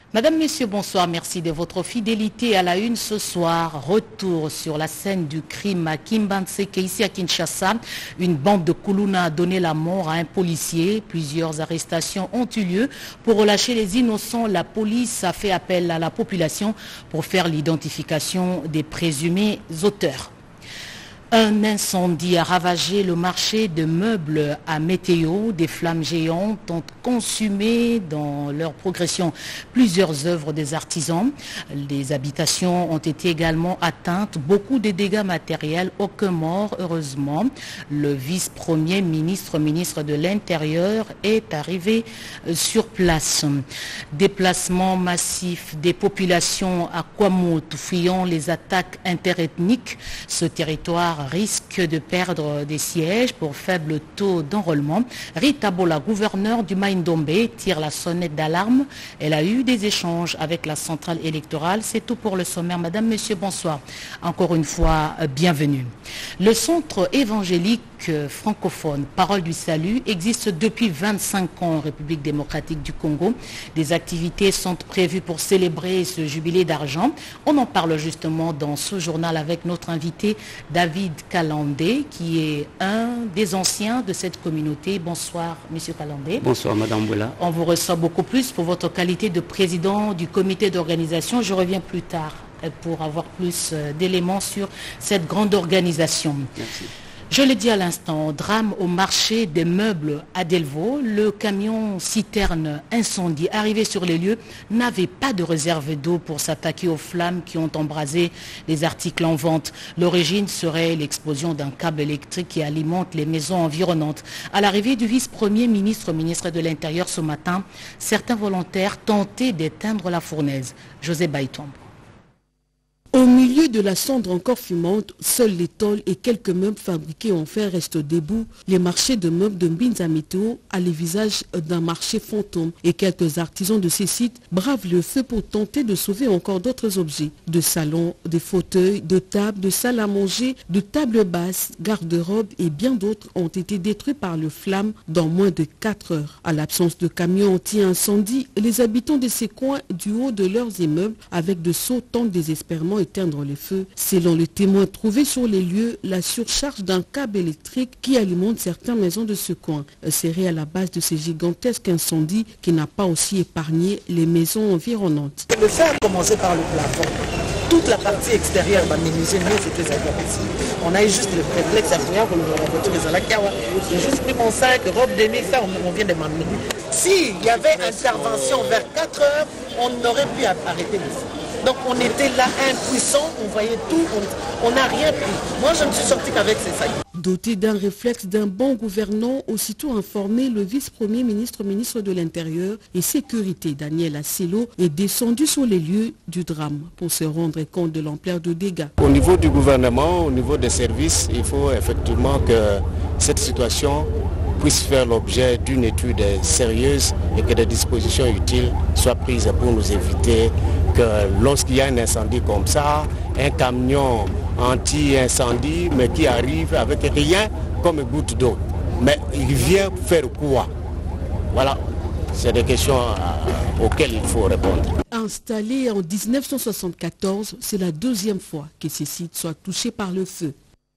Madame, Messieurs, bonsoir. Merci de votre fidélité à la une ce soir. Retour sur la scène du crime à Kimbanseke, ici à Kinshasa. Une bande de Kuluna a donné la mort à un policier. Plusieurs arrestations ont eu lieu. Pour relâcher les innocents, la police a fait appel à la population pour faire l'identification des présumés auteurs. Un incendie a ravagé le marché de meubles à Météo. Des flammes géantes ont consumé dans leur progression plusieurs œuvres des artisans. Les habitations ont été également atteintes. Beaucoup de dégâts matériels, aucun mort, heureusement. Le vice-premier ministre de l'Intérieur est arrivé sur place. Déplacement massif des populations à Kwamout, fuyant les attaques interethniques. Ce territoire risque de perdre des sièges pour faible taux d'enrôlement. Rita Bola, gouverneure du Maïndombe, tire la sonnette d'alarme. Elle a eu des échanges avec la centrale électorale. C'est tout pour le sommaire. Madame, Monsieur, bonsoir. Encore une fois, bienvenue. Le centre évangélique francophone Parole du Salut existe depuis 25 ans en République démocratique du Congo. Des activités sont prévues pour célébrer ce jubilé d'argent. On en parle justement dans ce journal avec notre invité David Kalandé, qui est un des anciens de cette communauté. Bonsoir, Monsieur Kalandé. Bonsoir, Madame Boula. On vous reçoit beaucoup plus pour votre qualité de président du comité d'organisation. Je reviens plus tard pour avoir plus d'éléments sur cette grande organisation. Merci. Je l'ai dit à l'instant, drame au marché des meubles à Delvaux. Le camion citerne incendie arrivé sur les lieux n'avait pas de réserve d'eau pour s'attaquer aux flammes qui ont embrasé les articles en vente. L'origine serait l'explosion d'un câble électrique qui alimente les maisons environnantes. À l'arrivée du vice-premier ministre de l'Intérieur ce matin, certains volontaires tentaient d'éteindre la fournaise. José Baïtombo. Au milieu de la cendre encore fumante, seuls les tôles et quelques meubles fabriqués en fer restent debout. Les marchés de meubles de Mbinza Météo a les visages d'un marché fantôme et quelques artisans de ces sites bravent le feu pour tenter de sauver encore d'autres objets. De salons, des fauteuils, de tables, de salles à manger, de tables basses, garde-robes et bien d'autres ont été détruits par le flamme dans moins de 4 heures. À l'absence de camions anti-incendie, les habitants de ces coins du haut de leurs immeubles avec de seaux tentent désespérément éteindre les feux. Selon les témoins trouvés sur les lieux, la surcharge d'un câble électrique qui alimente certaines maisons de ce coin serait à la base de ces gigantesques incendies qui n'a pas aussi épargné les maisons environnantes. Le feu a commencé par le plafond. Toute la partie extérieure va minimiser mieux c'était ici. On a eu juste le préflexe à faire pour la voiture des Alakawa. J'ai juste pris mon sac, robe de nuit, ça on vient de m'amener. S'il y avait intervention vers 4 heures, on aurait pu arrêter le feu. Donc on était là impuissants, on voyait tout, on n'a rien pris. Moi je ne suis sorti qu'avec ces sacs. Doté d'un réflexe d'un bon gouvernant, aussitôt informé, le vice-premier ministre de l'Intérieur et Sécurité, Daniel Asselo, est descendu sur les lieux du drame pour se rendre compte de l'ampleur de dégâts. Au niveau du gouvernement, au niveau des services, il faut effectivement que cette situation puisse faire l'objet d'une étude sérieuse et que des dispositions utiles soient prises pour nous éviter que lorsqu'il y a un incendie comme ça, un camion anti-incendie mais qui arrive avec rien comme une goutte d'eau. Mais il vient faire quoi? Voilà, c'est des questions auxquelles il faut répondre. Installé en 1974, c'est la deuxième fois que ces sites soient touchés par le feu.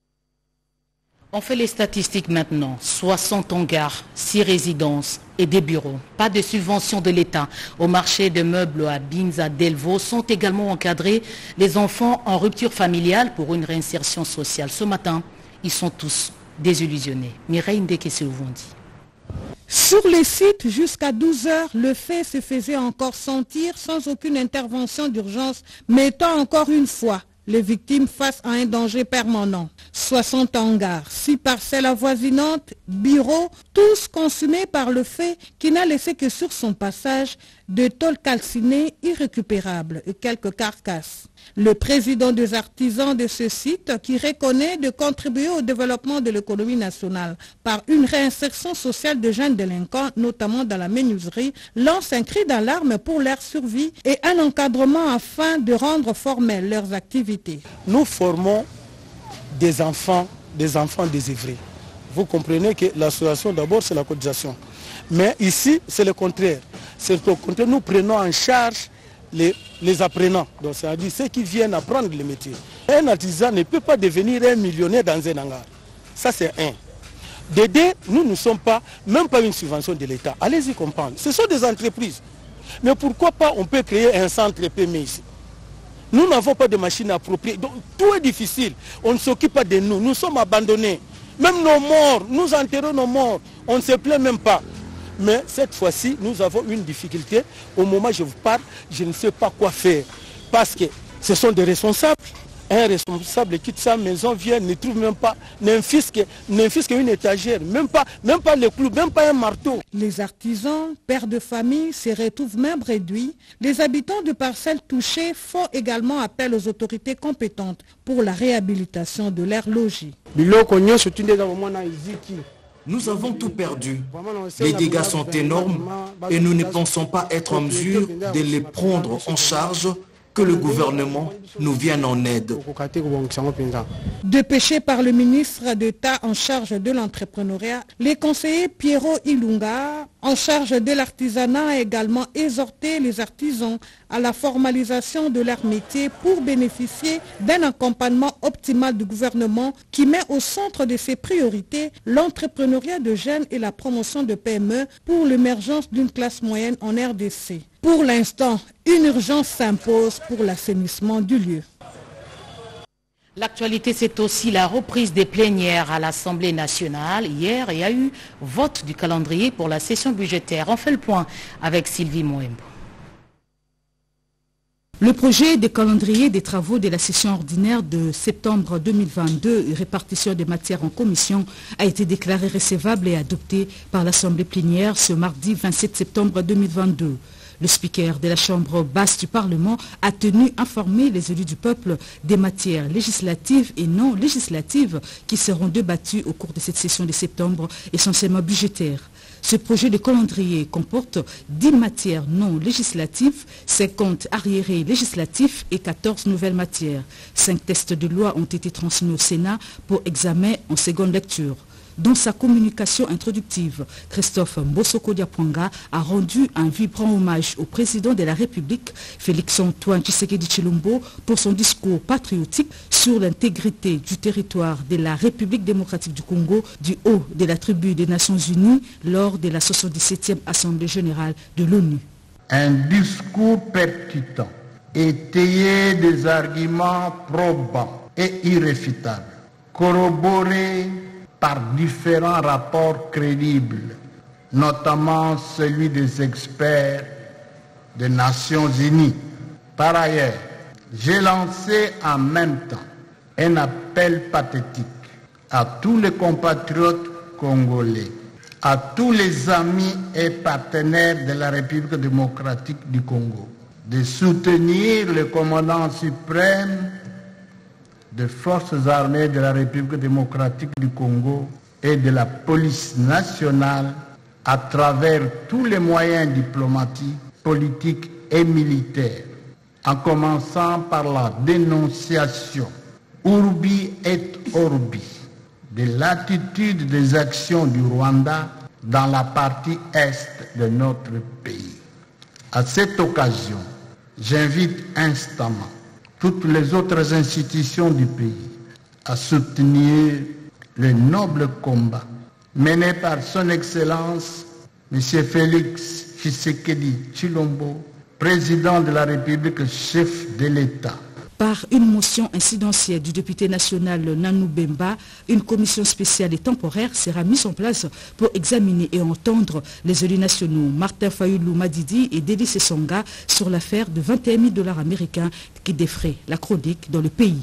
On fait les statistiques maintenant. 60 hangars, 6 résidences et des bureaux. Pas de subvention de l'État. Au marché de meubles à Mbinza Delvaux sont également encadrés les enfants en rupture familiale pour une réinsertion sociale. Ce matin, ils sont tous désillusionnés. Mireille Ndeke-Selouvondi. Sur les sites, jusqu'à 12 heures, le fait se faisait encore sentir sans aucune intervention d'urgence, mettant encore une fois les victimes face à un danger permanent. 60 hangars, 6 parcelles avoisinantes, bureaux, tous consumés par le feu qui n'a laissé que sur son passage de tôles calcinées irrécupérables et quelques carcasses. Le président des artisans de ce site, qui reconnaît de contribuer au développement de l'économie nationale par une réinsertion sociale de jeunes délinquants, notamment dans la menuiserie, lance un cri d'alarme pour leur survie et un encadrement afin de rendre formelles leurs activités. Nous formons des enfants désœuvrés. Vous comprenez que l'association d'abord c'est la cotisation. Mais ici c'est le contraire. C'est au contraire, nous prenons en charge les apprenants, donc c'est-à-dire ceux qui viennent apprendre le métier. Un artisan ne peut pas devenir un millionnaire dans un hangar. Ça c'est un. De deux, nous ne sommes pas, même pas une subvention de l'État. Allez-y comprendre. Ce sont des entreprises. Mais pourquoi pas on peut créer un centre PME ici? Nous n'avons pas de machines appropriées. Donc tout est difficile. On ne s'occupe pas de nous. Nous sommes abandonnés. Même nos morts, nous enterrons nos morts. On ne se plaint même pas. Mais cette fois-ci, nous avons une difficulté. Au moment où je vous parle, je ne sais pas quoi faire. Parce que ce sont des responsables. Un responsable quitte sa maison, vient, ne trouve même pas, n'infisque une étagère, même pas le clou, même pas un marteau. Les artisans, pères de famille, se retrouvent même réduits. Les habitants de parcelles touchées font également appel aux autorités compétentes pour la réhabilitation de leur logis. Nous avons tout perdu. Les dégâts sont énormes et nous ne pensons pas être en mesure de les prendre en charge. Que le gouvernement nous vienne en aide. Dépêché par le ministre d'État en charge de l'entrepreneuriat, les conseillers Pierrot Ilunga, en charge de l'artisanat, a également exhorté les artisans à la formalisation de leur métier pour bénéficier d'un accompagnement optimal du gouvernement qui met au centre de ses priorités l'entrepreneuriat de jeunes et la promotion de PME pour l'émergence d'une classe moyenne en RDC. Pour l'instant, une urgence s'impose pour l'assainissement du lieu. L'actualité, c'est aussi la reprise des plénières à l'Assemblée nationale. Hier, il y a eu vote du calendrier pour la session budgétaire. On fait le point avec Sylvie Moembo. Le projet de calendrier des travaux de la session ordinaire de septembre 2022 et répartition des matières en commission a été déclaré recevable et adopté par l'Assemblée plénière ce mardi 27 septembre 2022. Le speaker de la Chambre basse du Parlement a tenu informer les élus du peuple des matières législatives et non législatives qui seront débattues au cours de cette session de septembre, essentiellement budgétaire. Ce projet de calendrier comporte 10 matières non législatives, 50 arriérés législatifs et 14 nouvelles matières. 5 textes de loi ont été transmis au Sénat pour examen en seconde lecture. Dans sa communication introductive, Christophe Mbosoko Diapwanga a rendu un vibrant hommage au président de la République, Félix-Antoine Tshisekedi Tshilombo, pour son discours patriotique sur l'intégrité du territoire de la République démocratique du Congo du haut de la tribune des Nations Unies lors de la 77e Assemblée générale de l'ONU. Un discours percutant, étayé des arguments probants et irréfutables, corroboré par différents rapports crédibles, notamment celui des experts des Nations Unies. Par ailleurs, j'ai lancé en même temps un appel pathétique à tous les compatriotes congolais, à tous les amis et partenaires de la République démocratique du Congo, de soutenir le commandant suprême des forces armées de la République démocratique du Congo et de la police nationale à travers tous les moyens diplomatiques, politiques et militaires, en commençant par la dénonciation urbi et orbi de l'attitude des actions du Rwanda dans la partie est de notre pays. À cette occasion, j'invite instamment toutes les autres institutions du pays à soutenir le noble combat mené par son Excellence M. Félix Tshisekedi Tshilombo, président de la République, chef de l'État. Par une motion incidentielle du député national Nanou Bemba, une commission spéciale et temporaire sera mise en place pour examiner et entendre les élus nationaux Martin Fayoulou Madidi et Dédé Sessonga sur l'affaire de 21 000 $ américains qui défraie la chronique dans le pays.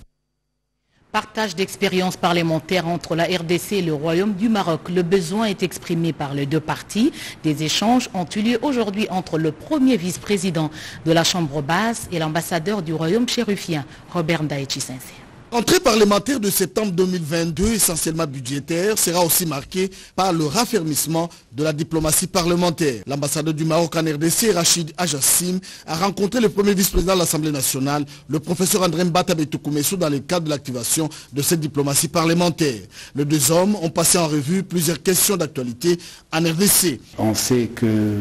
Partage d'expériences parlementaires entre la RDC et le Royaume du Maroc. Le besoin est exprimé par les deux parties. Des échanges ont eu lieu aujourd'hui entre le premier vice-président de la Chambre basse et l'ambassadeur du Royaume chérifien, Robert Ndaïchi Sensé. Entrée parlementaire de septembre 2022, essentiellement budgétaire, sera aussi marquée par le raffermissement de la diplomatie parlementaire. L'ambassadeur du Maroc en RDC, Rachid Ajassim, a rencontré le premier vice-président de l'Assemblée nationale, le professeur André Mbata Betoukoumessou, dans le cadre de l'activation de cette diplomatie parlementaire. Les deux hommes ont passé en revue plusieurs questions d'actualité en RDC. On sait que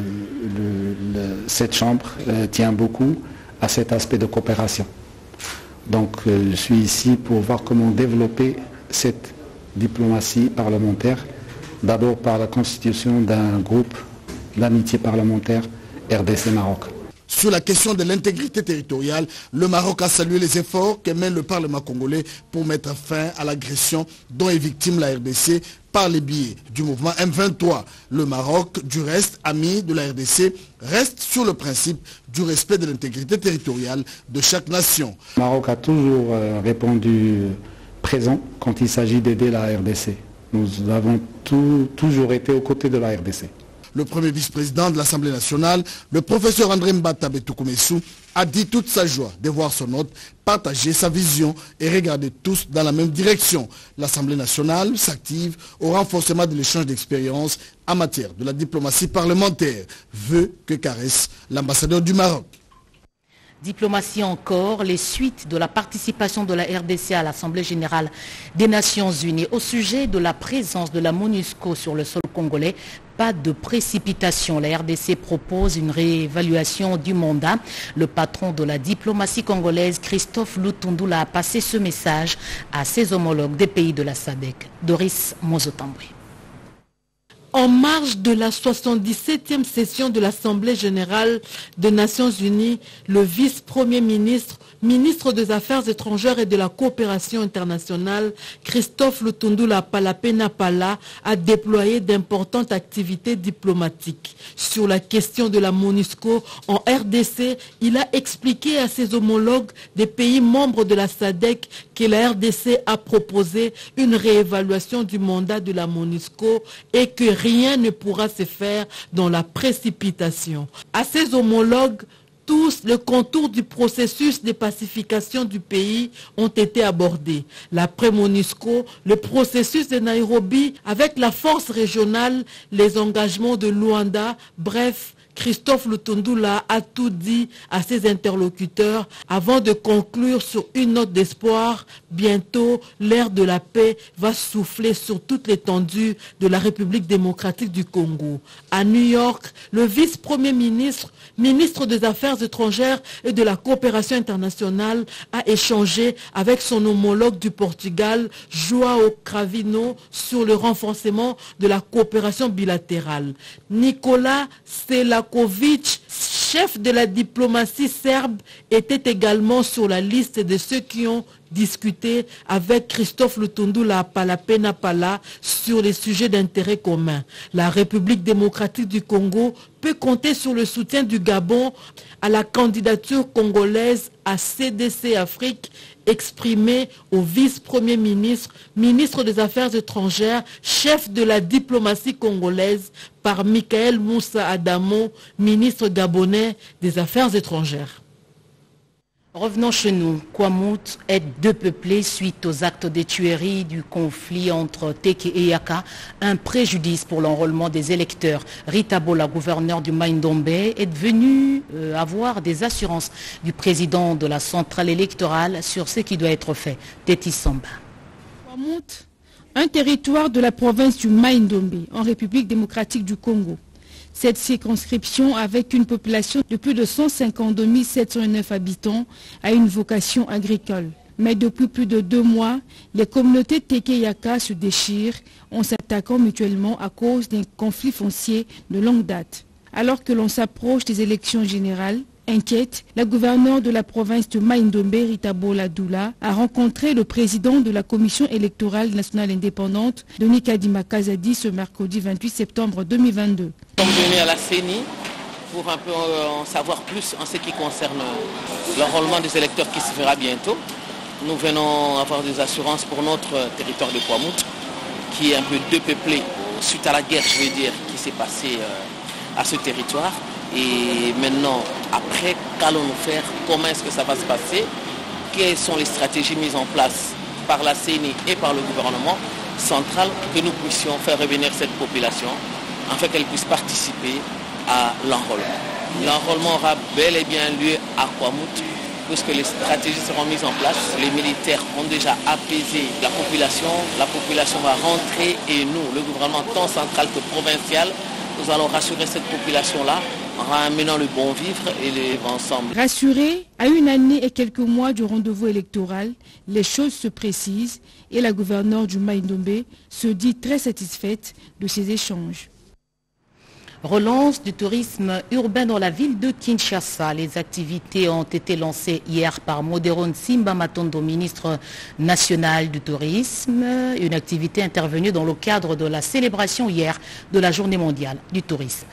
cette chambre tient beaucoup à cet aspect de coopération. Donc je suis ici pour voir comment développer cette diplomatie parlementaire, d'abord par la constitution d'un groupe d'amitié parlementaire RDC-Maroc. Sur la question de l'intégrité territoriale, le Maroc a salué les efforts que mène le Parlement congolais pour mettre fin à l'agression dont est victime la RDC par les biais du mouvement M23. Le Maroc, du reste, ami de la RDC, reste sur le principe du respect de l'intégrité territoriale de chaque nation. Le Maroc a toujours répondu présent quand il s'agit d'aider la RDC. Nous avons toujours été aux côtés de la RDC. Le premier vice-président de l'Assemblée nationale, le professeur André Mbata Betoukoumessou, a dit toute sa joie de voir son hôte partager sa vision et regarder tous dans la même direction. L'Assemblée nationale s'active au renforcement de l'échange d'expériences en matière de la diplomatie parlementaire, vœu que caresse l'ambassadeur du Maroc. Diplomatie encore, les suites de la participation de la RDC à l'Assemblée générale des Nations Unies au sujet de la présence de la MONUSCO sur le sol congolais. Pas de précipitation. La RDC propose une réévaluation du mandat. Le patron de la diplomatie congolaise, Christophe Lutundula, a passé ce message à ses homologues des pays de la SADC. Doris Mozotambri. En marge de la 77e session de l'Assemblée générale des Nations Unies, le vice-premier ministre, ministre des Affaires étrangères et de la coopération internationale, Christophe Lutundula Palapena Pala, a déployé d'importantes activités diplomatiques. Sur la question de la MONUSCO en RDC, il a expliqué à ses homologues des pays membres de la SADC que la RDC a proposé une réévaluation du mandat de la MONUSCO et que rien ne pourra se faire dans la précipitation. À ses homologues, tous les contours du processus de pacification du pays ont été abordés. L'après-MONUSCO, le processus de Nairobi avec la force régionale, les engagements de Luanda, bref, Christophe Lutundula a tout dit à ses interlocuteurs avant de conclure sur une note d'espoir. Bientôt, l'air de la paix va souffler sur toute l'étendue de la République démocratique du Congo. À New York, le vice-premier ministre, ministre des Affaires étrangères et de la coopération internationale, a échangé avec son homologue du Portugal, João Cravino, sur le renforcement de la coopération bilatérale. Nicolas Selakovic, chef de la diplomatie serbe, était également sur la liste de ceux qui ont discuté avec Christophe Lutundula Palapena Pala sur les sujets d'intérêt commun. La République démocratique du Congo peut compter sur le soutien du Gabon à la candidature congolaise à CDC Afrique, exprimé au vice-premier ministre, ministre des Affaires étrangères, chef de la diplomatie congolaise par Michael Moussa Adamo, ministre gabonais des Affaires étrangères. Revenons chez nous. Kwamut est dépeuplé suite aux actes de tuerie du conflit entre Teke et Yaka, un préjudice pour l'enrôlement des électeurs. Rita Bola, gouverneur du Mai-Ndombe, est venu avoir des assurances du président de la centrale électorale sur ce qui doit être fait. Teti Samba. Kwamut, un territoire de la province du Mai-Ndombe, en République démocratique du Congo. Cette circonscription, avec une population de plus de 152 709 habitants, a une vocation agricole. Mais depuis plus de 2 mois, les communautés Teke et Yaka se déchirent en s'attaquant mutuellement à cause d'un conflit foncier de longue date. Alors que l'on s'approche des élections générales, inquiète, la gouverneure de la province de Mai-Ndombe, Rita Bola Doula, a rencontré le président de la commission électorale nationale indépendante, Denis Kadima Kazadi, ce mercredi 28 septembre 2022. Nous sommes venus à la CENI pour un peu en savoir plus en ce qui concerne l'enrôlement des électeurs qui se fera bientôt. Nous venons avoir des assurances pour notre territoire de Kwamut, qui est un peu dépeuplé suite à la guerre, je veux dire, qui s'est passée à ce territoire. Et maintenant, après, qu'allons-nous faire? Comment est-ce que ça va se passer? Quelles sont les stratégies mises en place par la CENI et par le gouvernement central, que nous puissions faire revenir cette population afin qu'elle puisse participer à l'enrôlement. L'enrôlement aura bel et bien lieu à Kwamouth, puisque les stratégies seront mises en place. Les militaires ont déjà apaisé la population va rentrer et nous, le gouvernement tant central que provincial, nous allons rassurer cette population-là en ramenant le bon vivre et les ensemble. Rassurés, à une année et quelques mois du rendez-vous électoral, les choses se précisent et la gouverneure du Mai-Ndombe se dit très satisfaite de ces échanges. Relance du tourisme urbain dans la ville de Kinshasa. Les activités ont été lancées hier par Modero Nsimba Matondo, ministre national du tourisme. Une activité intervenue dans le cadre de la célébration hier de la journée mondiale du tourisme.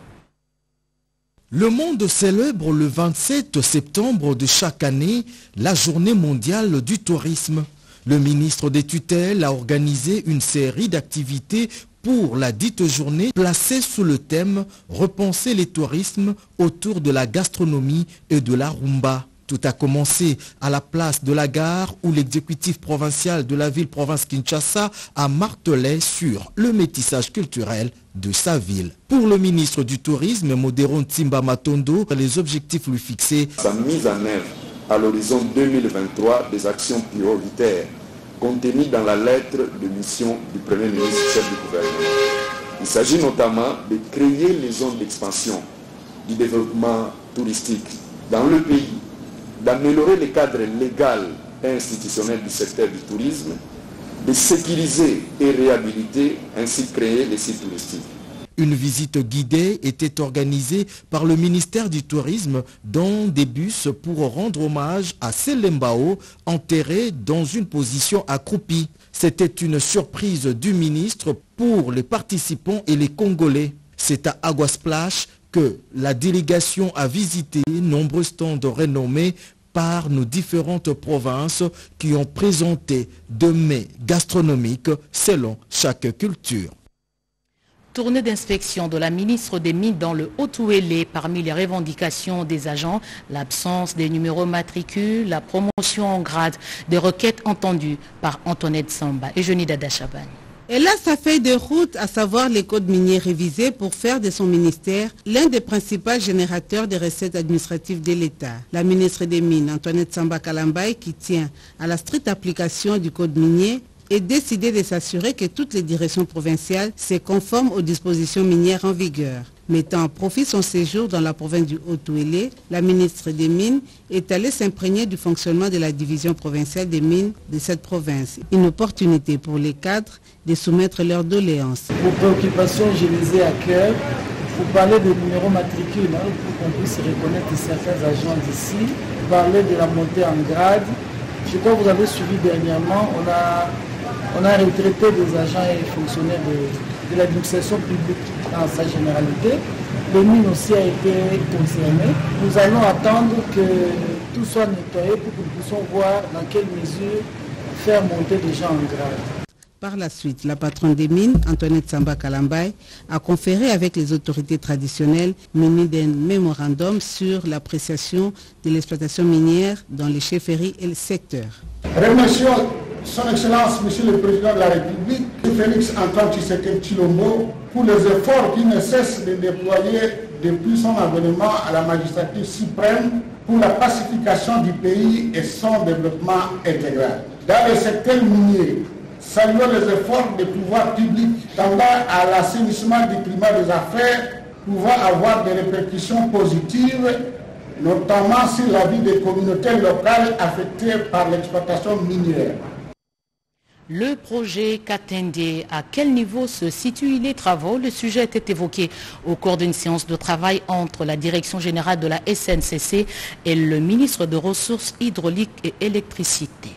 Le monde célèbre le 27 septembre de chaque année la journée mondiale du tourisme. Le ministre des tutelles a organisé une série d'activités pour la dite journée placée sous le thème « Repenser les tourismes autour de la gastronomie et de la rumba ». Tout a commencé à la place de la gare où l'exécutif provincial de la ville-province Kinshasa a martelé sur le métissage culturel de sa ville. Pour le ministre du Tourisme, Modero Nsimba Matondo, les objectifs lui fixés. Sa mise en œuvre à l'horizon 2023 des actions prioritaires contenues dans la lettre de mission du Premier ministre chef du gouvernement. Il s'agit notamment de créer les zones d'expansion du développement touristique dans le pays, d'améliorer le cadre légal et institutionnel du secteur du tourisme, de sécuriser et réhabiliter ainsi créer les sites touristiques. Une visite guidée était organisée par le ministère du Tourisme dans des bus pour rendre hommage à Selembao, enterré dans une position accroupie. C'était une surprise du ministre pour les participants et les Congolais. C'est à Aguasplash que la délégation a visité nombreux stands renommés par nos différentes provinces qui ont présenté des mets gastronomiques selon chaque culture. Tournée d'inspection de la ministre des Mines dans le Haut-Ouélé. Parmi les revendications des agents, l'absence des numéros matricules, la promotion en grade, des requêtes entendues par Antoinette Samba et Johnny Dada Chaban. Elle a sa feuille de route, à savoir les codes miniers révisés pour faire de son ministère l'un des principaux générateurs des recettes administratives de l'État. La ministre des Mines, Antoinette Samba Kalambaye, qui tient à la stricte application du code minier, est décidée de s'assurer que toutes les directions provinciales se conforment aux dispositions minières en vigueur. Mettant en profit son séjour dans la province du Haut-Ouélé, la ministre des Mines est allée s'imprégner du fonctionnement de la division provinciale des mines de cette province. Une opportunité pour les cadres de soumettre leurs doléances. Vos préoccupations, je les ai à cœur. Vous parlez de numéros matricules pour qu'on puisse reconnaître certains agents d'ici. Vous parlez de la montée en grade. Je crois que vous avez suivi dernièrement, on a retraité des agents et fonctionnaires de l'administration publique dans sa généralité. Le mine aussi a été concerné. Nous allons attendre que tout soit nettoyé pour que nous puissions voir dans quelle mesure faire monter des gens en grade. Par la suite, la patronne des mines, Antoinette Samba Kalambaye, a conféré avec les autorités traditionnelles munis d'un mémorandum sur l'appréciation de l'exploitation minière dans les chefferies et le secteur. Remercions Son Excellence, Monsieur le Président de la République, Félix Antoine Tshisekedi Tshilombo, pour les efforts qu'il ne cesse de déployer depuis son avènement à la magistrature suprême pour la pacification du pays et son développement intégral. Dans le secteur minier, saluons les efforts des pouvoirs publics tendant à l'assainissement du climat des affaires pouvant avoir des répercussions positives, notamment sur la vie des communautés locales affectées par l'exploitation minière. Le projet Katende, à quel niveau se situent les travaux? Le sujet était évoqué au cours d'une séance de travail entre la Direction générale de la SNCC et le ministre des Ressources hydrauliques et électricité.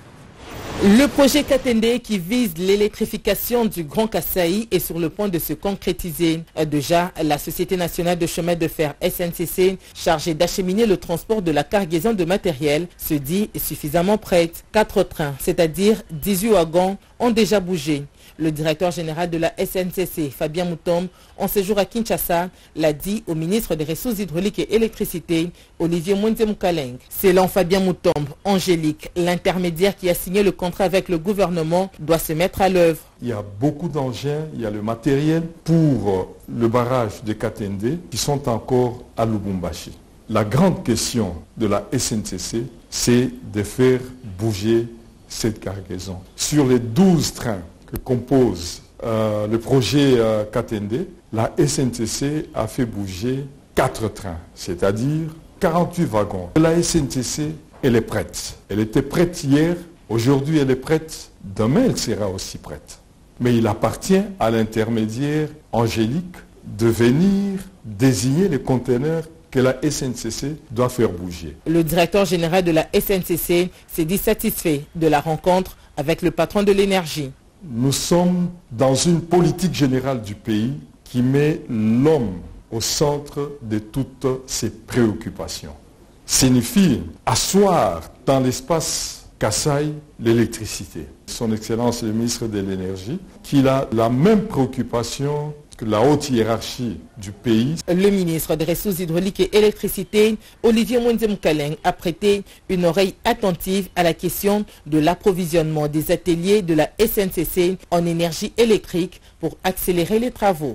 Le projet Katende qui vise l'électrification du Grand Kasaï est sur le point de se concrétiser. Déjà, la Société nationale de chemin de fer SNCC, chargée d'acheminer le transport de la cargaison de matériel, se dit suffisamment prête. 4 trains, c'est-à-dire 18 wagons, ont déjà bougé. Le directeur général de la SNCC, Fabien Moutombe, en séjour à Kinshasa, l'a dit au ministre des Ressources hydrauliques et électricité, Olivier Mwenze-Moukaleng. Selon Fabien Moutombe, Angélique, l'intermédiaire qui a signé le contrat avec le gouvernement, doit se mettre à l'œuvre. Il y a beaucoup d'engins, il y a le matériel pour le barrage de Katende qui sont encore à Lubumbashi. La grande question de la SNCC, c'est de faire bouger cette cargaison. Sur les 12 trains que compose le projet Katende, la SNCC a fait bouger 4 trains, c'est-à-dire 48 wagons. La SNCC, elle est prête. Elle était prête hier, aujourd'hui elle est prête, demain elle sera aussi prête. Mais il appartient à l'intermédiaire Angélique de venir désigner les conteneurs que la SNCC doit faire bouger. Le directeur général de la SNCC s'est dit satisfait de la rencontre avec le patron de l'énergie. Nous sommes dans une politique générale du pays qui met l'homme au centre de toutes ses préoccupations. Signifie asseoir dans l'espace Kasaï l'électricité. Son Excellence le ministre de l'Énergie, qu'il a la même préoccupation que la haute hiérarchie du pays. Le ministre des Ressources hydrauliques et électricité, Olivier Mwenze-Moukaleng, a prêté une oreille attentive à la question de l'approvisionnement des ateliers de la SNCC en énergie électrique pour accélérer les travaux.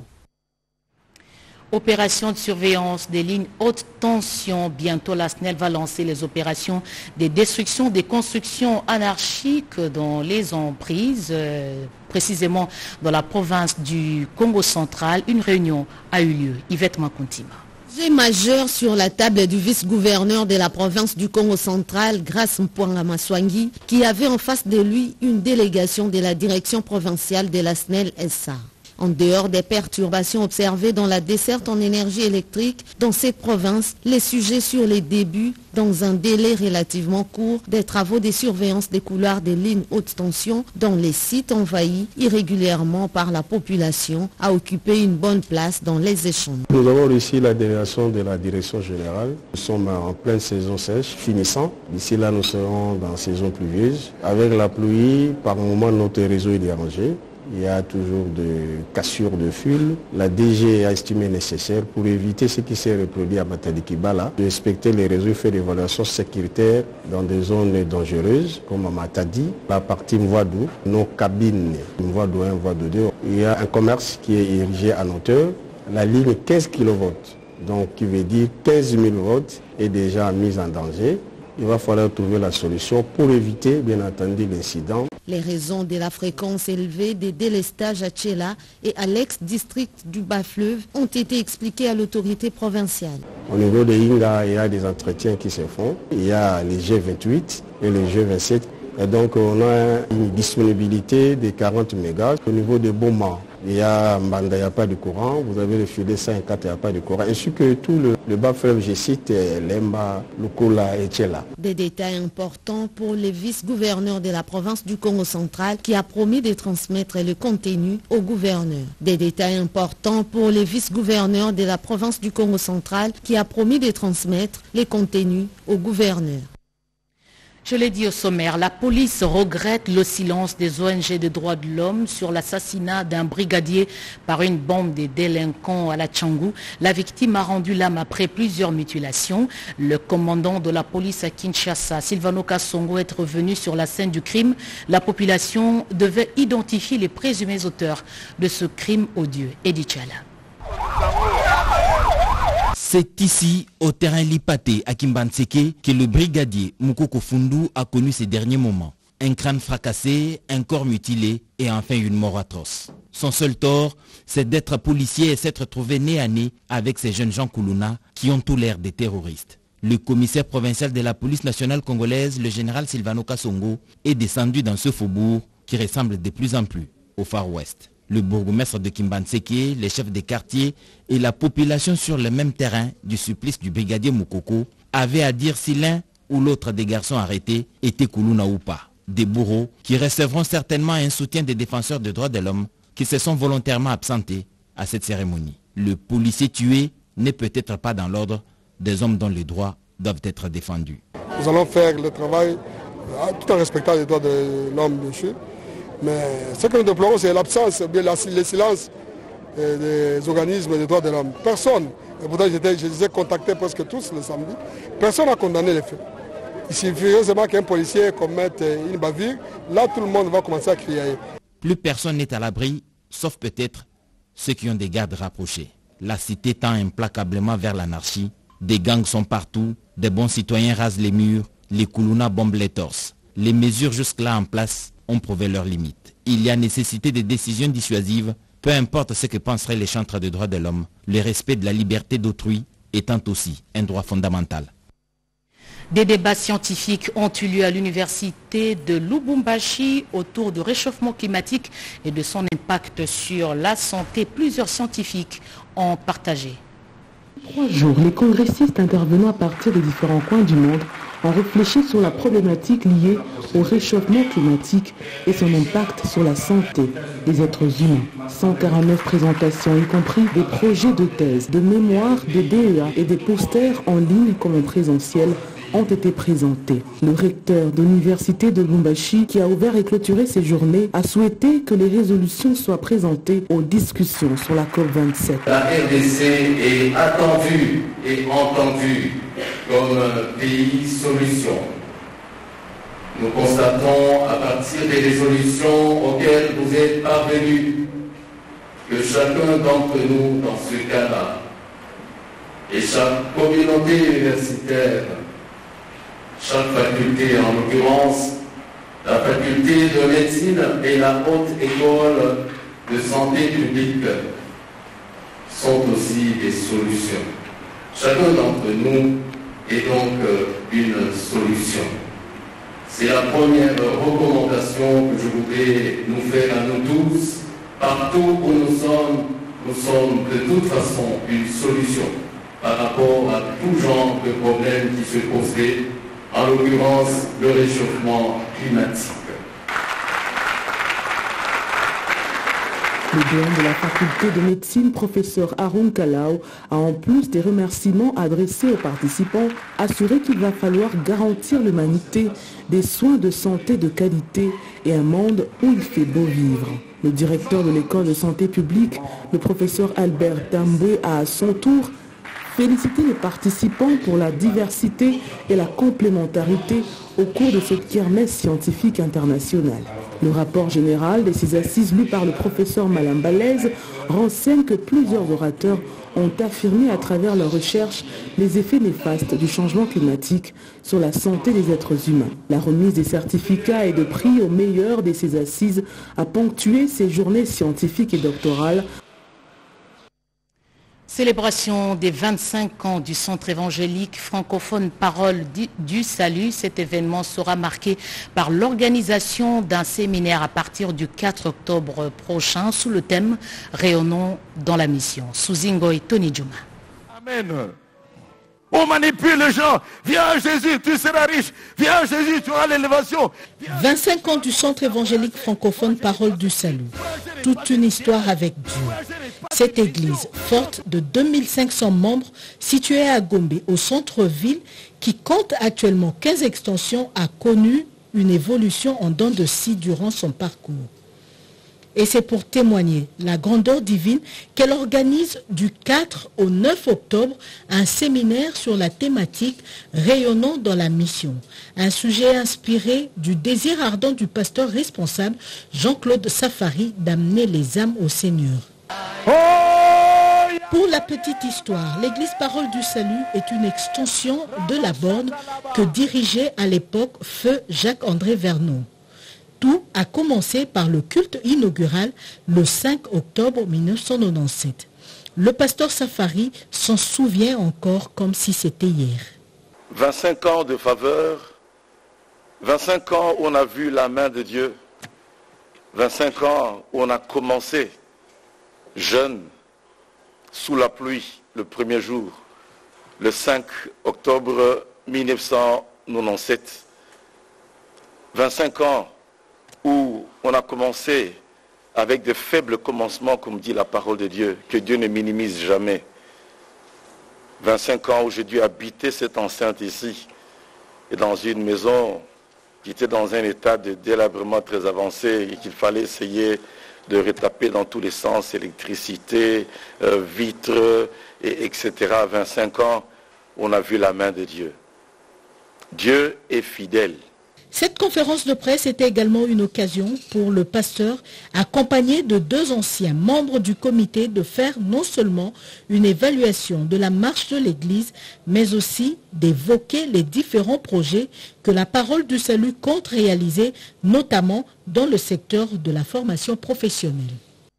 Opération de surveillance des lignes haute tension. Bientôt, la SNEL va lancer les opérations de destruction des constructions anarchiques dans les emprises, précisément dans la province du Congo central. Une réunion a eu lieu. Yvette Makuntima. Sujet majeur sur la table du vice-gouverneur de la province du Congo central, Grace Mpwanga Maswangi, qui avait en face de lui une délégation de la direction provinciale de la SNEL SA. En dehors des perturbations observées dans la desserte en énergie électrique dans cette province, les sujets sur les débuts, dans un délai relativement court, des travaux de surveillance des couloirs des lignes haute tension dans les sites envahis irrégulièrement par la population a occupé une bonne place dans les échanges. Nous avons reçu la délégation de la direction générale. Nous sommes en pleine saison sèche, finissant. D'ici là, nous serons dans la saison pluvieuse. Avec la pluie, par moment, notre réseau est dérangé. Il y a toujours des cassures de fil. La DG a estimé nécessaire pour éviter ce qui s'est reproduit à Matadi-Kibala, de respecter les réseaux, faire des évaluations sécuritaires dans des zones dangereuses, comme à Matadi, la partie Mvoadou, nos cabines, Mvoadou 1, Mvoadou 2. Il y a un commerce qui est érigé en hauteur. La ligne 15 kV, donc qui veut dire 15 000 volts, est déjà mise en danger. Il va falloir trouver la solution pour éviter, bien entendu, l'incident. Les raisons de la fréquence élevée des délestages à Tchela et à l'ex-district du Bas-Fleuve ont été expliquées à l'autorité provinciale. Au niveau de Inga, il y a des entretiens qui se font. Il y a les G28 et les G27. Et donc, on a une disponibilité de 40 mégas. Au niveau de Boma, il y a Mbanda, il n'y a pas de courant. Vous avez le filet 54, il n'y a pas de courant. Ainsi que tout le bas-fleuve, je cite Lemba, Lukola et Tchela. Des détails importants pour le vice-gouverneur de la province du Congo central qui a promis de transmettre le contenu au gouverneur. Des détails importants pour le vice-gouverneur de la province du Congo central qui a promis de transmettre les contenus au gouverneur. Je l'ai dit au sommaire, la police regrette le silence des ONG de droits de l'homme sur l'assassinat d'un brigadier par une bande de délinquants à la Tchangou. La victime a rendu l'âme après plusieurs mutilations. Le commandant de la police à Kinshasa, Silvano Kasongo, est revenu sur la scène du crime. La population devait identifier les présumés auteurs de ce crime odieux. Edi Tchala. C'est ici, au terrain Lipaté, à Kimbanseke, que le brigadier Mukoko Fundu a connu ces derniers moments. Un crâne fracassé, un corps mutilé et enfin une mort atroce. Son seul tort, c'est d'être policier et s'être trouvé nez à nez avec ces jeunes gens Koulouna qui ont tout l'air des terroristes. Le commissaire provincial de la police nationale congolaise, le général Silvano Kasongo, est descendu dans ce faubourg qui ressemble de plus en plus au Far West. Le bourgmestre de Kimbanseke, les chefs des quartiers et la population sur le même terrain du supplice du brigadier Mukoko avaient à dire si l'un ou l'autre des garçons arrêtés était Koulouna ou pas. Des bourreaux qui recevront certainement un soutien des défenseurs des droits de l'homme qui se sont volontairement absentés à cette cérémonie. Le policier tué n'est peut-être pas dans l'ordre des hommes dont les droits doivent être défendus. Nous allons faire le travail tout en respectant les droits de l'homme, bien sûr. Mais ce que nous déplorons, c'est l'absence, bien le silence des organismes des droits de l'homme. Personne, et pourtant je les ai contactés presque tous le samedi, personne n'a condamné les faits. Il suffirait seulement qu'un policier commette une bavure, là tout le monde va commencer à crier. Plus personne n'est à l'abri, sauf peut-être ceux qui ont des gardes rapprochés. La cité tend implacablement vers l'anarchie. Des gangs sont partout, des bons citoyens rasent les murs, les Koulouna bombent les torses. Les mesures jusque-là en place ont prouvé leurs limites. Il y a nécessité de décisions dissuasives, peu importe ce que penseraient les chantres des droits de l'homme, le respect de la liberté d'autrui étant aussi un droit fondamental. Des débats scientifiques ont eu lieu à l'université de Lubumbashi autour du réchauffement climatique et de son impact sur la santé. Plusieurs scientifiques ont partagé. 3 jours, les congressistes intervenant à partir des différents coins du monde ont réfléchi sur la problématique liée au réchauffement climatique et son impact sur la santé des êtres humains. 149 présentations, y compris des projets de thèse, de mémoire, de DEA et des posters en ligne comme en présentiel, ont été présentés. Le recteur de l'université de Lubumbashi, qui a ouvert et clôturé ces journées, a souhaité que les résolutions soient présentées aux discussions sur la COP27. La RDC est attendue et entendue comme pays solution. Nous constatons à partir des résolutions auxquelles vous êtes parvenus que chacun d'entre nous, dans ce cas-là, et chaque communauté universitaire, chaque faculté, en l'occurrence la faculté de médecine et la haute école de santé publique, sont aussi des solutions. Chacun d'entre nous est donc une solution. C'est la première recommandation que je voudrais nous faire à nous tous. Partout où nous sommes de toute façon une solution par rapport à tout genre de problèmes qui se poseraient, en l'occurrence le réchauffement climatique. Le doyen de la faculté de médecine, professeur Arun Kalau, a en plus des remerciements adressés aux participants, assuré qu'il va falloir garantir l'humanité des soins de santé de qualité et un monde où il fait beau vivre. Le directeur de l'école de santé publique, le professeur Albert Tamboué, a à son tour félicité les participants pour la diversité et la complémentarité au cours de cette kermesse scientifique internationale. Le rapport général de ces assises lu par le professeur Malambalaise renseigne que plusieurs orateurs ont affirmé à travers leurs recherches les effets néfastes du changement climatique sur la santé des êtres humains. La remise des certificats et de prix aux meilleurs de ces assises a ponctué ces journées scientifiques et doctorales. Célébration des 25 ans du Centre évangélique francophone Parole du Salut. Cet événement sera marqué par l'organisation d'un séminaire à partir du 4 octobre prochain sous le thème « Rayonnons dans la mission ». Souzingo et Tony Djuma. Amen. On manipule les gens. Viens Jésus, tu seras riche. Viens Jésus, tu auras l'élévation. 25 ans du Centre évangélique francophone Parole du Salut. Toute une histoire avec Dieu. Cette église, forte de 2500 membres, située à Gombe, au centre-ville, qui compte actuellement 15 extensions, a connu une évolution en dents de scie durant son parcours. Et c'est pour témoigner la grandeur divine qu'elle organise du 4 au 9 octobre un séminaire sur la thématique « Rayonnons dans la mission ». Un sujet inspiré du désir ardent du pasteur responsable Jean-Claude Safari d'amener les âmes au Seigneur. Pour la petite histoire, l'église Parole du Salut est une extension de la borne que dirigeait à l'époque feu Jacques-André Vernon. Tout a commencé par le culte inaugural le 5 octobre 1997. Le pasteur Safari s'en souvient encore comme si c'était hier. 25 ans de faveur, 25 ans où on a vu la main de Dieu, 25 ans où on a commencé jeune, sous la pluie, le premier jour, le 5 octobre 1997. 25 ans où on a commencé avec de faibles commencements, comme dit la parole de Dieu, que Dieu ne minimise jamais. 25 ans où j'ai dû habiter cette enceinte ici, et dans une maison qui était dans un état de délabrement très avancé et qu'il fallait essayer de retaper dans tous les sens, électricité, vitres, etc. À 25 ans, on a vu la main de Dieu. Dieu est fidèle. Cette conférence de presse était également une occasion pour le pasteur, accompagné de 2 anciens membres du comité, de faire non seulement une évaluation de la marche de l'Église, mais aussi d'évoquer les différents projets que la Parole du Salut compte réaliser, notamment dans le secteur de la formation professionnelle.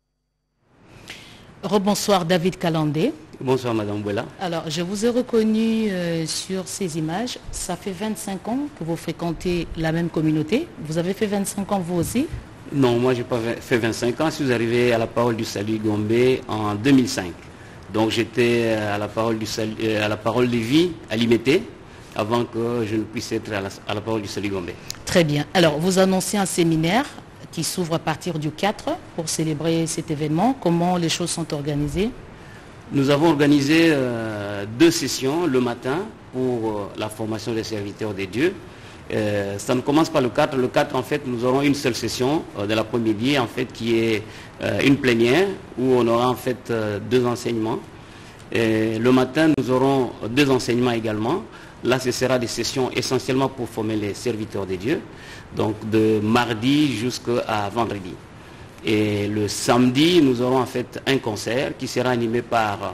Rebonsoir David Kalandé. Bonsoir Madame Bouela. Alors, je vous ai reconnu sur ces images. Ça fait 25 ans que vous fréquentez la même communauté. Vous avez fait 25 ans vous aussi? Non, moi je n'ai pas fait 25 ans. Je suis arrivé à la Parole du Salut Gombe en 2005. Donc j'étais à la Parole du Salut, à la Parole de Vie à Limité, avant que je ne puisse être à la Parole du Salut Gombe. Très bien. Alors, vous annoncez un séminaire qui s'ouvre à partir du 4 pour célébrer cet événement. Comment les choses sont organisées? Nous avons organisé 2 sessions le matin pour la formation des serviteurs de Dieu. Ça ne commence pas le 4. Le 4, en fait, nous aurons une seule session de l'après-midi, en fait, qui est une plénière, où on aura en fait 2 enseignements. Et le matin, nous aurons 2 enseignements également. Là, ce sera des sessions essentiellement pour former les serviteurs de Dieu, donc de mardi jusqu'à vendredi. Et le samedi, nous aurons en fait un concert qui sera animé par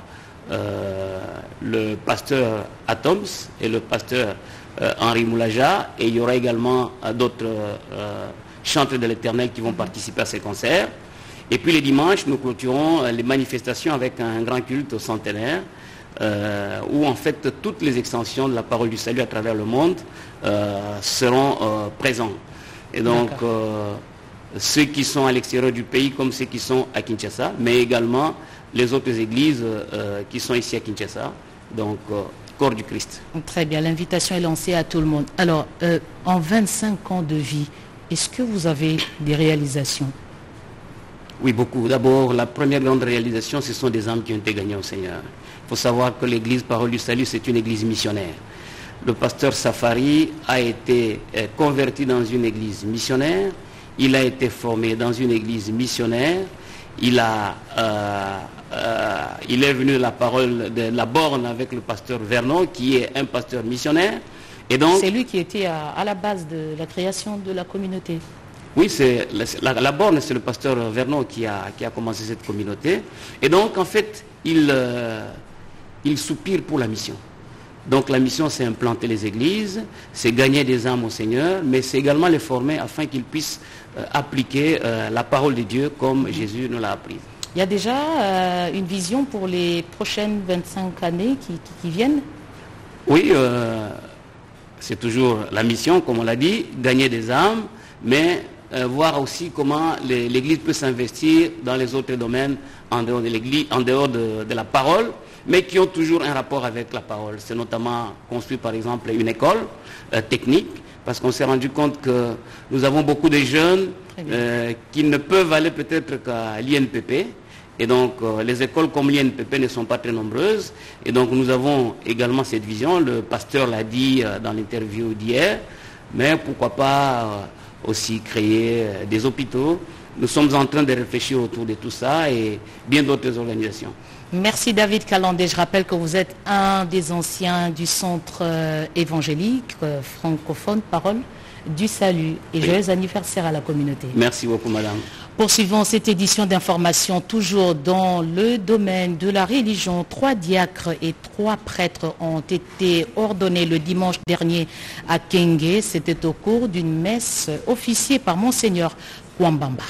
le pasteur Atoms et le pasteur Henri Moulaja. Et il y aura également d'autres chantres de l'Éternel qui vont participer à ces concerts. Et puis les dimanches, nous clôturons les manifestations avec un grand culte au centenaire, où en fait toutes les extensions de la parole du salut à travers le monde seront présents. Et donc ceux qui sont à l'extérieur du pays comme ceux qui sont à Kinshasa, mais également les autres églises qui sont ici à Kinshasa, donc corps du Christ. Très bien, l'invitation est lancée à tout le monde. Alors, en 25 ans de vie, est-ce que vous avez des réalisations? Oui, beaucoup. D'abord, la première grande réalisation, ce sont des âmes qui ont été gagnées au Seigneur. Il faut savoir que l'église Parole du Salut, c'est une église missionnaire. Le pasteur Safari a été converti dans une église missionnaire. Il a été formé dans une église missionnaire. Il est venu de la parole de la borne avec le pasteur Vernon, qui est un pasteur missionnaire. Et donc, c'est lui qui était à la base de la création de la communauté. Oui, c'est la borne, c'est le pasteur Vernon qui a commencé cette communauté. Et donc, en fait, il soupire pour la mission. Donc la mission, c'est implanter les églises, c'est gagner des âmes au Seigneur, mais c'est également les former afin qu'ils puissent appliquer la parole de Dieu comme Jésus nous l'a appris. Il y a déjà une vision pour les prochaines 25 années qui viennent? Oui, c'est toujours la mission, comme on l'a dit, gagner des âmes, mais voir aussi comment l'Église peut s'investir dans les autres domaines en dehors de l'Église, en dehors de la parole, mais qui ont toujours un rapport avec la parole. C'est notamment construit par exemple une école technique, parce qu'on s'est rendu compte que nous avons beaucoup de jeunes qui ne peuvent aller peut-être qu'à l'INPP, et donc les écoles comme l'INPP ne sont pas très nombreuses, et donc nous avons également cette vision, le pasteur l'a dit dans l'interview d'hier, mais pourquoi pas aussi créer des hôpitaux. Nous sommes en train de réfléchir autour de tout ça et bien d'autres organisations. Merci David Kalandé. Je rappelle que vous êtes un des anciens du centre évangélique francophone Parole du Salut. Et joyeux anniversaire à la communauté. Merci beaucoup madame. Poursuivons cette édition d'information toujours dans le domaine de la religion. 3 diacres et 3 prêtres ont été ordonnés le dimanche dernier à Kenge. C'était au cours d'une messe officiée par Monseigneur Kwambamba.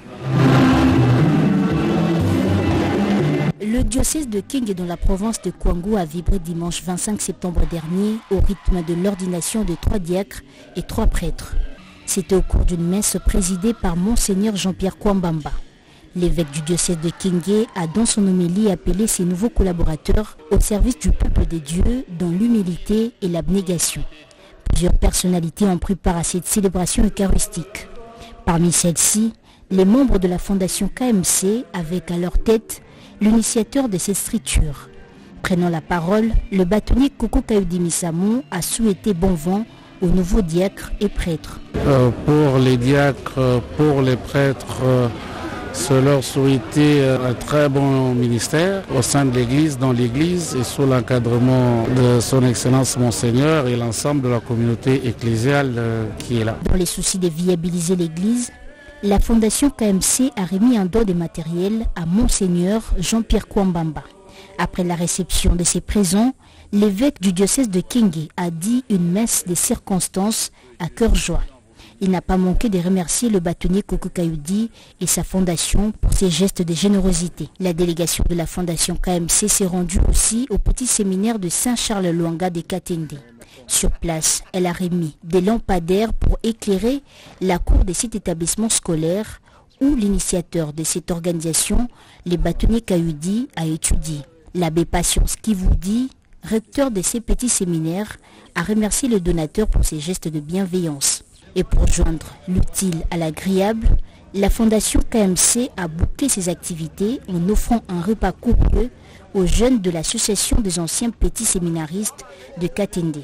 Le diocèse de King dans la province de Kwangu a vibré dimanche 25 septembre dernier au rythme de l'ordination de 3 diacres et 3 prêtres. C'était au cours d'une messe présidée par Monseigneur Jean-Pierre Kwambamba. L'évêque du diocèse de Kingé a dans son homélie appelé ses nouveaux collaborateurs au service du peuple de Dieu dans l'humilité et l'abnégation. Plusieurs personnalités ont pris part à cette célébration eucharistique. Parmi celles-ci, les membres de la fondation KMC avec à leur tête l'initiateur de cette structure. Prenant la parole, le bâtonnier Koko Kayudi Missamou a souhaité bon vent aux nouveaux diacres et prêtres. Pour les diacres, pour les prêtres, c'est leur souhaiter un très bon ministère au sein de l'Église, dans l'Église et sous l'encadrement de son Excellence Monseigneur et l'ensemble de la communauté ecclésiale qui est là. Dans les soucis de viabiliser l'Église, la Fondation KMC a remis un don de matériel à Monseigneur Jean-Pierre Kouambamba. Après la réception de ses présents, l'évêque du diocèse de Kingi a dit une messe des circonstances à cœur joie. Il n'a pas manqué de remercier le bâtonnier Koko Kayudi et sa fondation pour ses gestes de générosité. La délégation de la fondation KMC s'est rendue aussi au petit séminaire de Saint-Charles-Luanga de Katende. Sur place, elle a remis des lampadaires pour éclairer la cour de cet établissement scolaire où l'initiateur de cette organisation, les bâtonniers Kayudi, a étudié. L'abbé Patience Kivoudi, recteur de ces petits séminaires, a remercié le donateur pour ses gestes de bienveillance. Et pour joindre l'utile à l'agréable, la Fondation KMC a bouclé ses activités en offrant un repas copieux aux jeunes de l'association des anciens petits séminaristes de Katende.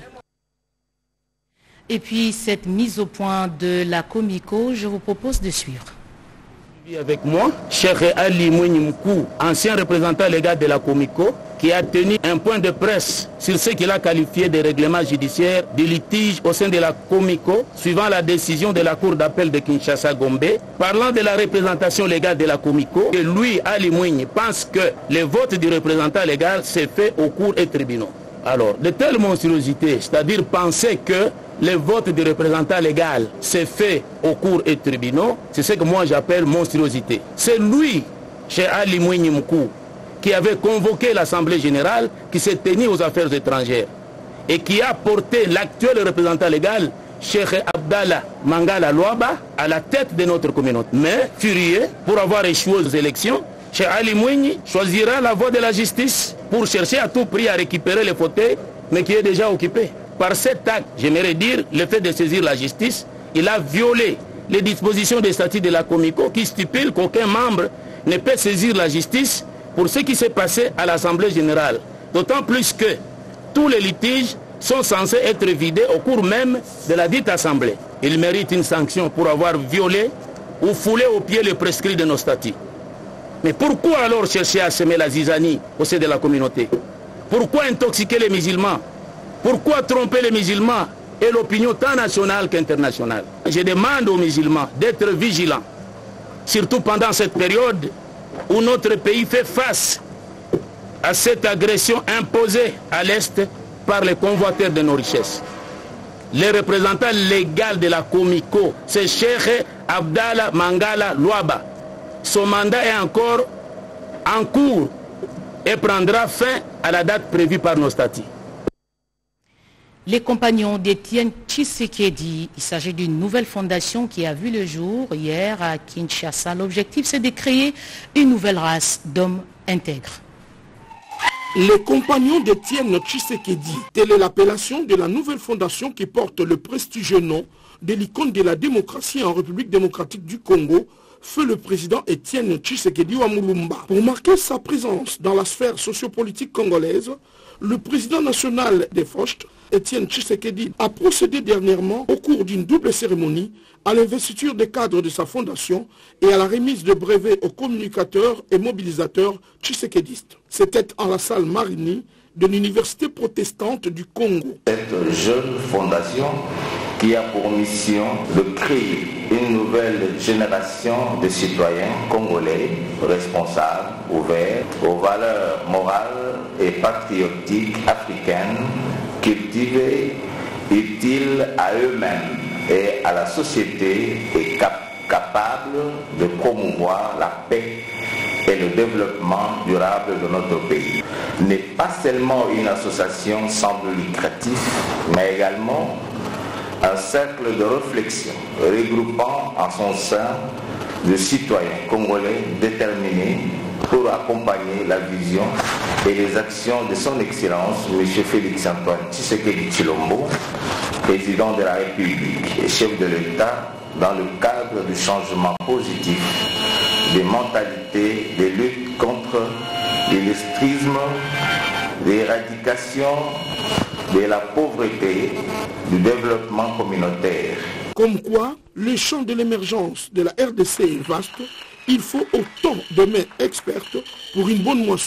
Et puis cette mise au point de la Comico, je vous propose de suivre. Avec moi, Cheikh Ali Mouinimkou, ancien représentant légal de la Comico, qui a tenu un point de presse sur ce qu'il a qualifié de règlement judiciaire de litige au sein de la Comico, suivant la décision de la Cour d'appel de Kinshasa-Gombe, parlant de la représentation légale de la Comico, et lui, Ali Mouini, pense que le vote du représentant légal s'est fait au cours et tribunaux. Alors, de telles monstruosités, c'est-à-dire penser que le vote du représentant légal s'est fait au cours et tribunaux, c'est ce que moi j'appelle monstruosité. C'est lui, chez Ali Mouini Moukou, qui avait convoqué l'Assemblée générale qui s'est tenue aux affaires étrangères et qui a porté l'actuel représentant légal, Cheikh Abdallah Mangala Louaba, à la tête de notre communauté. Mais, furieux, pour avoir échoué aux élections, Cheikh Ali Mouini choisira la voie de la justice pour chercher à tout prix à récupérer le fauteuil, mais qui est déjà occupé. Par cet acte, j'aimerais dire, le fait de saisir la justice, il a violé les dispositions des statuts de la Comico qui stipulent qu'aucun membre ne peut saisir la justice pour ce qui s'est passé à l'Assemblée générale. D'autant plus que tous les litiges sont censés être vidés au cours même de la dite Assemblée. Il mérite une sanction pour avoir violé ou foulé aux pieds les prescrits de nos statuts. Mais pourquoi alors chercher à semer la zizanie au sein de la communauté? Pourquoi intoxiquer les musulmans? Pourquoi tromper les musulmans et l'opinion tant nationale qu'internationale? Je demande aux musulmans d'être vigilants, surtout pendant cette période où notre pays fait face à cette agression imposée à l'Est par les convoiteurs de nos richesses. Le représentant légal de la Comico, c'est Cheikh Abdallah Mangala Louaba. Son mandat est encore en cours et prendra fin à la date prévue par nos statuts. Les compagnons d'Étienne Tshisekedi, il s'agit d'une nouvelle fondation qui a vu le jour hier à Kinshasa. L'objectif, c'est de créer une nouvelle race d'hommes intègres. Les compagnons d'Étienne Tshisekedi, telle est l'appellation de la nouvelle fondation qui porte le prestigieux nom de l'icône de la démocratie en République démocratique du Congo, feu le président Étienne Tshisekedi Wamulumba. Pour marquer sa présence dans la sphère sociopolitique congolaise, le président national des FOST, Étienne Tshisekedi, a procédé dernièrement au cours d'une double cérémonie à l'investiture des cadres de sa fondation et à la remise de brevets aux communicateurs et mobilisateurs tshisekedistes. C'était en la salle Marini de l'Université protestante du Congo. Cette jeune fondation qui a pour mission de créer une nouvelle génération de citoyens congolais responsables, ouverts aux valeurs morales et patriotiques africaines, cultivées, utiles à eux-mêmes et à la société et capables de promouvoir la paix et le développement durable de notre pays. N'est pas seulement une association sans but lucratif, mais également un cercle de réflexion regroupant en son sein de citoyens congolais déterminés pour accompagner la vision et les actions de son Excellence, M. Félix-Antoine Tshisekedi Tshilombo, président de la République et chef de l'État, dans le cadre du changement positif des mentalités, des luttes contre l'illustrisme, l'éradication de la pauvreté, du développement communautaire. Comme quoi, le champ de l'émergence de la RDC est vaste. Il faut autant de mains expertes pour une bonne moisson.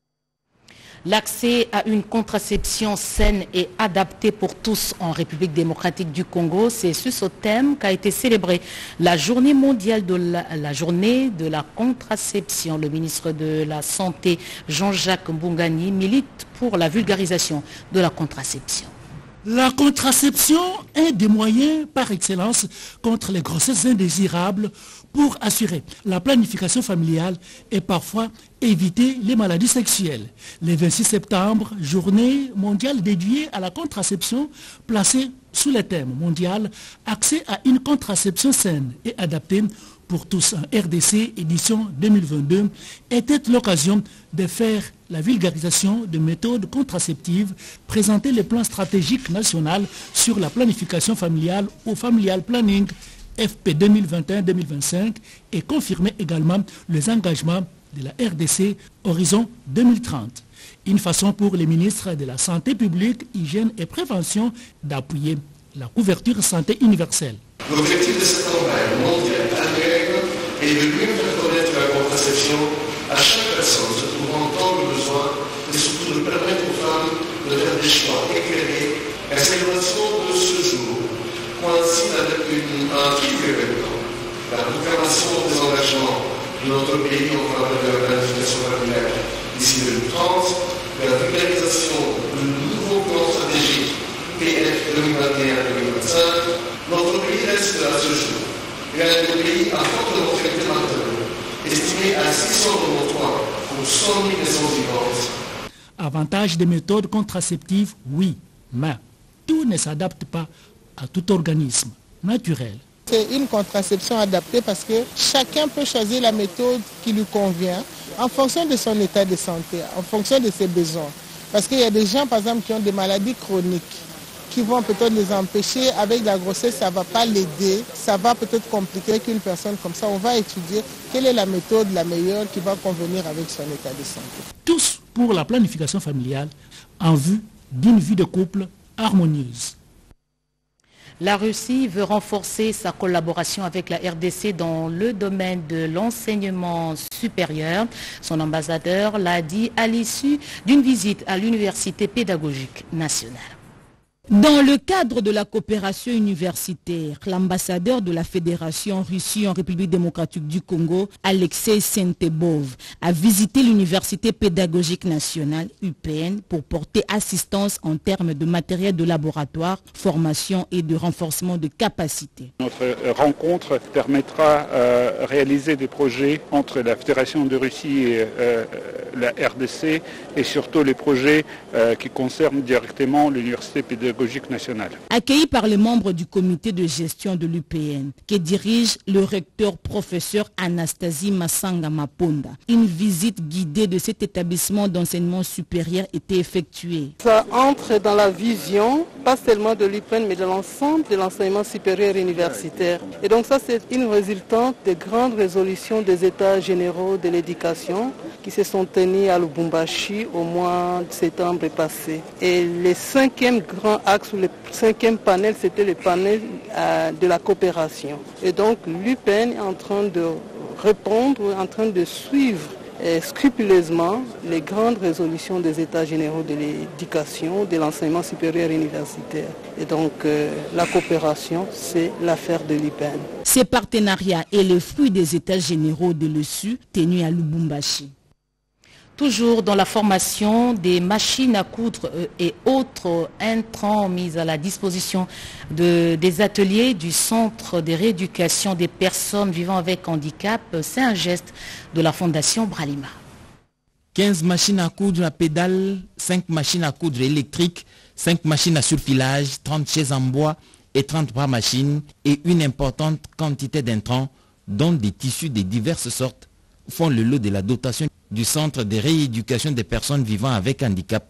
L'accès à une contraception saine et adaptée pour tous en République démocratique du Congo, c'est sur ce thème qu'a été célébrée la journée mondiale de la journée de la contraception. Le ministre de la Santé, Jean-Jacques Mbungani, milite pour la vulgarisation de la contraception. La contraception est des moyens par excellence contre les grossesses indésirables pour assurer la planification familiale et parfois éviter les maladies sexuelles. Le 26 septembre, journée mondiale dédiée à la contraception, placée sous le thème mondial « Accès à une contraception saine et adaptée pour tous en RDC édition 2022 » était l'occasion de faire la vulgarisation de méthodes contraceptives, présenter le plan stratégique national sur la planification familiale au Familial Planning FP 2021-2025 et confirmer également les engagements de la RDC Horizon 2030. Une façon pour les ministres de la Santé publique, Hygiène et Prévention d'appuyer la couverture santé universelle. L'objectif de cette campagne mondiale annuelle est de mieux faire connaître la contraception à chaque personne se trouvant dans le besoin et surtout de permettre aux femmes de faire des choix éclairés. La célébration de ce jour coïncide avec un triple événement. La proclamation des engagements de notre pays en faveur de la planification familiale d'ici 2030, la vulgarisation du nouveau plan stratégique PF 2021-2025, notre pays reste à ce jour l'un des pays à forte mortalité maternelle, estimé à 693 pour 100 000 naissances vivantes. Avantage des méthodes contraceptives, oui, mais tout ne s'adapte pas à tout organisme naturel. C'est une contraception adaptée parce que chacun peut choisir la méthode qui lui convient en fonction de son état de santé, en fonction de ses besoins. Parce qu'il y a des gens, par exemple, qui ont des maladies chroniques, qui vont peut-être les empêcher. Avec la grossesse, ça ne va pas l'aider, ça va peut-être compliquer qu'une personne comme ça. On va étudier quelle est la méthode la meilleure qui va convenir avec son état de santé. Tous pour la planification familiale en vue d'une vie de couple harmonieuse. La Russie veut renforcer sa collaboration avec la RDC dans le domaine de l'enseignement supérieur. Son ambassadeur l'a dit à l'issue d'une visite à l'Université pédagogique nationale. Dans le cadre de la coopération universitaire, l'ambassadeur de la Fédération Russie en République démocratique du Congo, Alexei Sentebov, a visité l'Université pédagogique nationale, UPN, pour porter assistance en termes de matériel de laboratoire, formation et de renforcement de capacités. Notre rencontre permettra de réaliser des projets entre la Fédération de Russie et la RDC et surtout les projets qui concernent directement l'Université pédagogique nationale. Accueilli par les membres du comité de gestion de l'UPN, que dirige le recteur professeur Anastasie Massanga Maponda, une visite guidée de cet établissement d'enseignement supérieur était effectuée. Ça entre dans la vision, pas seulement de l'UPN, mais de l'ensemble de l'enseignement supérieur universitaire. Et donc ça, c'est une résultante des grandes résolutions des États généraux de l'éducation qui se sont tenus à Lubumbashi au mois de septembre passé. Et le cinquième grand axe ou le cinquième panel, c'était le panel de la coopération. Et donc l'UPN est en train de répondre, en train de suivre scrupuleusement les grandes résolutions des États généraux de l'éducation, de l'enseignement supérieur universitaire. Et donc la coopération, c'est l'affaire de l'UPN. Ces partenariats est le fruit des États généraux de l'ESU tenus à Lubumbashi. Toujours dans la formation, des machines à coudre et autres intrants mis à la disposition des ateliers du Centre de rééducation des personnes vivant avec handicap, c'est un geste de la Fondation Bralima. 15 machines à coudre à pédale, 5 machines à coudre électriques, 5 machines à surfilage, 30 chaises en bois et 33 machines et une importante quantité d'intrants, dont des tissus de diverses sortes, font le lot de la dotation du Centre de rééducation des personnes vivant avec handicap,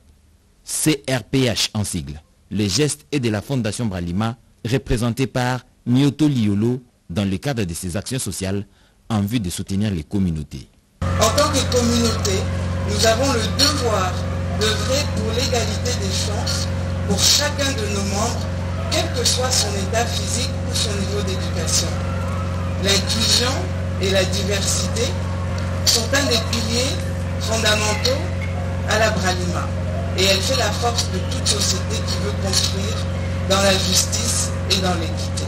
CRPH en sigle. Le geste est de la Fondation Bralima, représenté par Myoto Liolo dans le cadre de ses actions sociales en vue de soutenir les communautés. En tant que communauté, nous avons le devoir d'œuvrer pour l'égalité des chances pour chacun de nos membres, quel que soit son état physique ou son niveau d'éducation. L'inclusion et la diversité sont un des piliers fondamentaux à la Bralima et elle fait la force de toute société qui veut construire dans la justice et dans l'équité.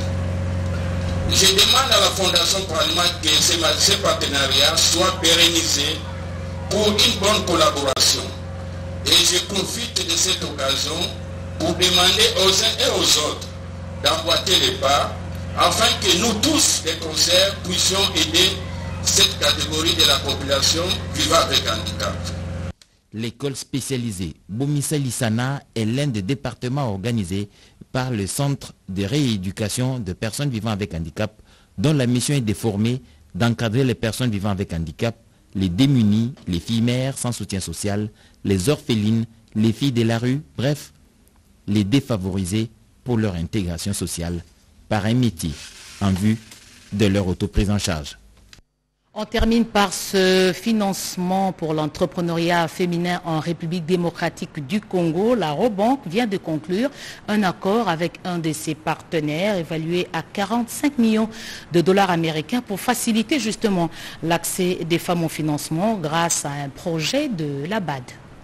Je demande à la Fondation Bralima que ces partenariats soient pérennisés pour une bonne collaboration. Et je profite de cette occasion pour demander aux uns et aux autres d'emboîter les pas afin que nous tous, les concerts, puissions aider cette catégorie de la population vivant avec handicap. L'école spécialisée Bomissa Lissana est l'un des départements organisés par le Centre de rééducation de personnes vivant avec handicap, dont la mission est de former, d'encadrer les personnes vivant avec handicap, les démunis, les filles mères sans soutien social, les orphelines, les filles de la rue, bref, les défavorisés pour leur intégration sociale par un métier en vue de leur autoprise en charge. On termine par ce financement pour l'entrepreneuriat féminin en République démocratique du Congo. La Robank vient de conclure un accord avec un de ses partenaires évalué à 45 millions de dollars américains pour faciliter justement l'accès des femmes au financement grâce à un projet de la BAD.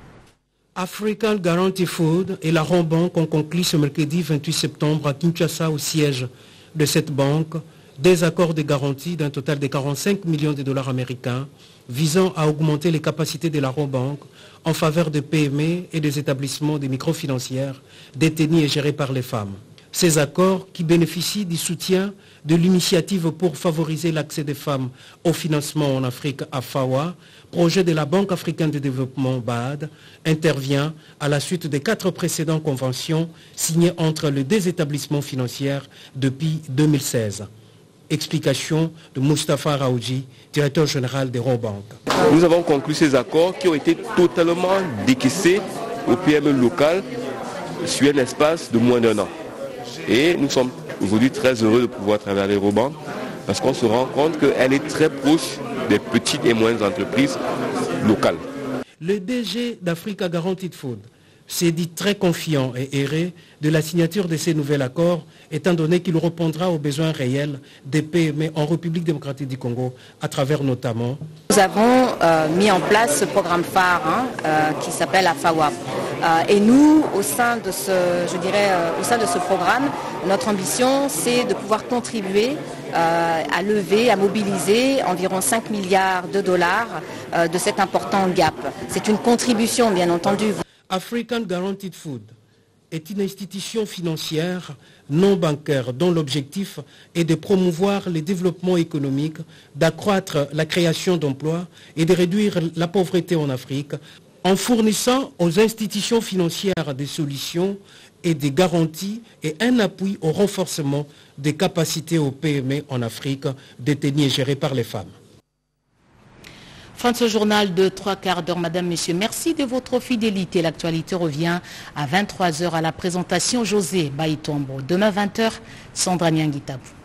African Guarantee Food et la Robank ont conclu ce mercredi 28 septembre à Kinshasa au siège de cette banque des accords de garantie d'un total de 45 millions de dollars américains visant à augmenter les capacités de la Robank en faveur des PME et des établissements des microfinancières détenus et gérés par les femmes. Ces accords, qui bénéficient du soutien de l'initiative pour favoriser l'accès des femmes au financement en Afrique à FAWA, projet de la Banque africaine de développement BAD, intervient à la suite des 4 précédentes conventions signées entre les 2 établissements financiers depuis 2016. Explication de Moustapha Raoudji, directeur général de Robank. Nous avons conclu ces accords qui ont été totalement décaissés aux PME locales sur un espace de moins d'1 an. Et nous sommes aujourd'hui très heureux de pouvoir travailler avec Robank parce qu'on se rend compte qu'elle est très proche des petites et moyennes entreprises locales. Le DG d'Africa Guaranteed Food s'est dit très confiant et erré de la signature de ces nouveaux accords, étant donné qu'il répondra aux besoins réels des PME en République démocratique du Congo, à travers notamment... Nous avons mis en place ce programme phare qui s'appelle AFAWA. Et nous, au sein de ce programme, notre ambition, c'est de pouvoir contribuer à lever, à mobiliser environ 5 milliards de dollars de cet important gap. C'est une contribution, bien entendu. African Guaranteed Food est une institution financière non bancaire dont l'objectif est de promouvoir le développement économique, d'accroître la création d'emplois et de réduire la pauvreté en Afrique en fournissant aux institutions financières des solutions et des garanties et un appui au renforcement des capacités aux PME en Afrique détenues et gérées par les femmes. Fin de ce journal de 3/4 d'heure, Madame, Messieurs. Merci de votre fidélité. L'actualité revient à 23h à la présentation José Baïtombo. Demain 20h, Sandra Nianguitabou.